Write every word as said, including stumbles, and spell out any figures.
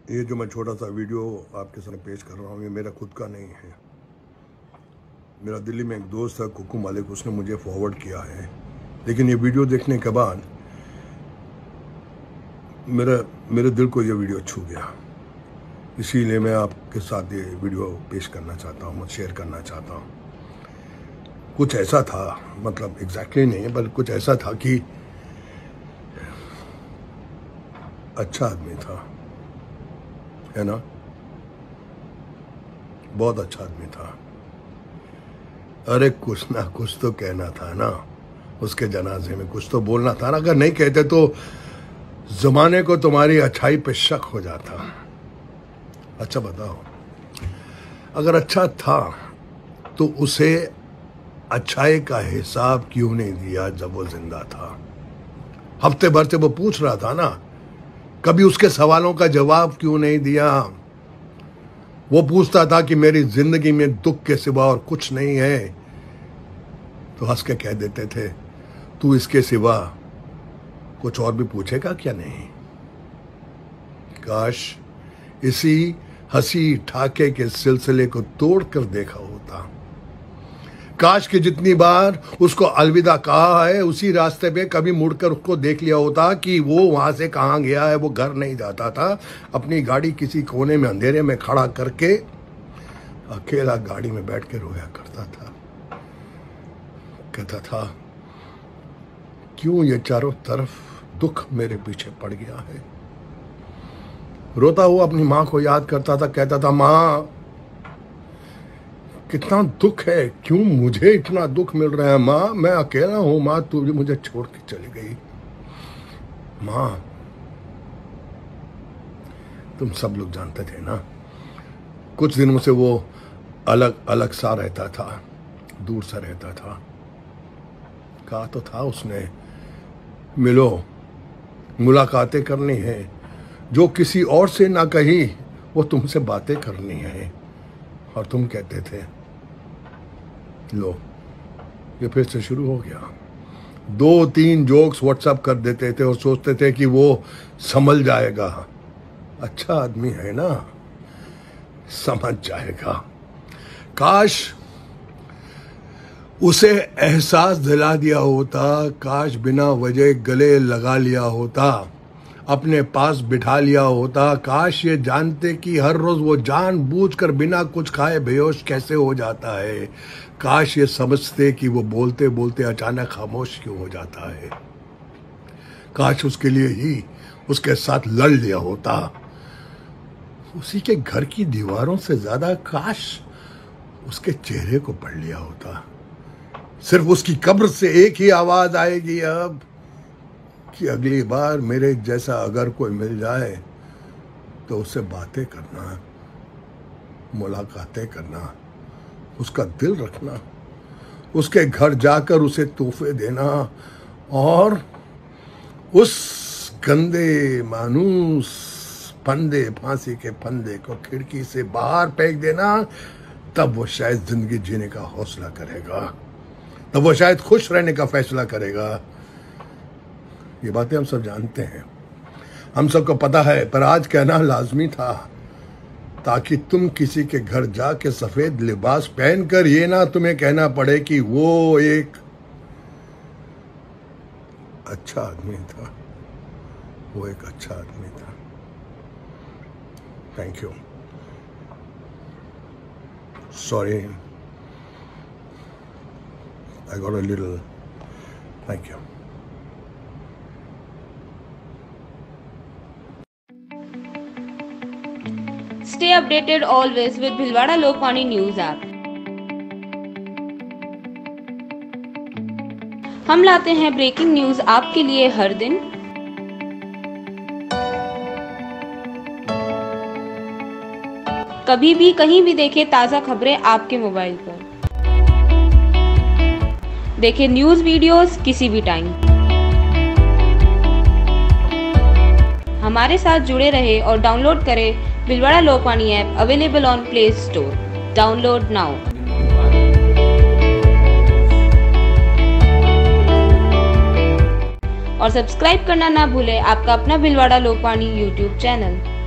ये जो मैं छोटा सा वीडियो आपके सामने पेश कर रहा हूँ ये मेरा खुद का नहीं है। मेरा दिल्ली में एक दोस्त है कुकू मालिक, उसने मुझे फॉरवर्ड किया है। लेकिन ये वीडियो देखने के बाद मेरा मेरे दिल को ये वीडियो छू गया, इसीलिए मैं आपके साथ ये वीडियो पेश करना चाहता हूँ, शेयर करना चाहता हूँ। कुछ ऐसा था, मतलब एग्जैक्टली नहीं है, बल्कि कुछ ऐसा था कि अच्छा आदमी था, है ना, बहुत अच्छा आदमी था। अरे कुछ ना कुछ तो कहना था ना, उसके जनाजे में कुछ तो बोलना था ना। अगर नहीं कहते तो जमाने को तुम्हारी अच्छाई पे शक हो जाता। अच्छा बताओ, अगर अच्छा था तो उसे अच्छाई का हिसाब क्यों नहीं दिया जब वो जिंदा था? हफ्ते भर से वो पूछ रहा था ना, कभी उसके सवालों का जवाब क्यों नहीं दिया? वो पूछता था कि मेरी जिंदगी में दुख के सिवा और कुछ नहीं है, तो हंस के कह देते थे तू इसके सिवा कुछ और भी पूछेगा क्या? नहीं। काश इसी हंसी ठाके के सिलसिले को तोड़कर देखा होता। काश कि जितनी बार उसको अलविदा कहा है उसी रास्ते पे कभी मुड़कर उसको देख लिया होता कि वो वहां से कहां गया है। वो घर नहीं जाता था, अपनी गाड़ी किसी कोने में अंधेरे में खड़ा करके अकेला गाड़ी में बैठ के रोया करता था। कहता था क्यों ये चारों तरफ दुख मेरे पीछे पड़ गया है। रोता हुआ अपनी माँ को याद करता था, कहता था माँ कितना दुख है, क्यों मुझे इतना दुख मिल रहा है माँ, मैं अकेला हूं माँ, तू भी मुझे छोड़ के चली गई। माँ तुम सब लोग जानते थे ना, कुछ दिनों से वो अलग अलग सा रहता था, दूर सा रहता था। कहा तो था उसने मिलो, मुलाकातें करनी है, जो किसी और से ना कही वो तुमसे बातें करनी है। और तुम कहते थे, लो ये फिर से शुरू हो गया। दो तीन जोक्स व्हाट्सएप कर देते थे और सोचते थे कि वो संभल जाएगा। अच्छा आदमी है ना, समझ जाएगा। काश उसे एहसास दिला दिया होता, काश बिना वजह गले लगा लिया होता, अपने पास बिठा लिया होता। काश ये जानते कि हर रोज वो जानबूझकर बिना कुछ खाए बेहोश कैसे हो जाता है। काश ये समझते कि वो बोलते बोलते अचानक खामोश क्यों हो जाता है। काश उसके लिए ही उसके साथ लड़ लिया होता। उसी के घर की दीवारों से ज्यादा काश उसके चेहरे को पढ़ लिया होता। सिर्फ उसकी कब्र से एक ही आवाज आएगी अब कि अगली बार मेरे जैसा अगर कोई मिल जाए तो उससे बातें करना, मुलाकातें करना, उसका दिल रखना, उसके घर जाकर उसे तोहफे देना और उस गंदे मानूस फंदे फांसी के फंदे को खिड़की से बाहर फेंक देना। तब वो शायद जिंदगी जीने का हौसला करेगा, तब वो शायद खुश रहने का फैसला करेगा। ये बातें हम सब जानते हैं, हम सबको पता है, पर आज कहना लाजमी था ताकि तुम किसी के घर जाके सफेद लिबास पहनकर ये ना तुम्हें कहना पड़े कि वो एक अच्छा आदमी था, वो एक अच्छा आदमी था। Thank you, sorry I got a little, thank you. Stay updated always with Bhilwara Lokvani News app. हम लाते हैं ब्रेकिंग न्यूज आपके लिए हर दिन। कभी भी कहीं भी देखें ताज़ा खबरें आपके मोबाइल पर। देखें न्यूज वीडियोस किसी भी टाइम। हमारे साथ जुड़े रहे और डाउनलोड करें Bhilwara Lokvani app, available on Play Store. Download now. और सब्सक्राइब करना ना भूलें आपका अपना भिलवाड़ा लोकवाणी यूट्यूब चैनल।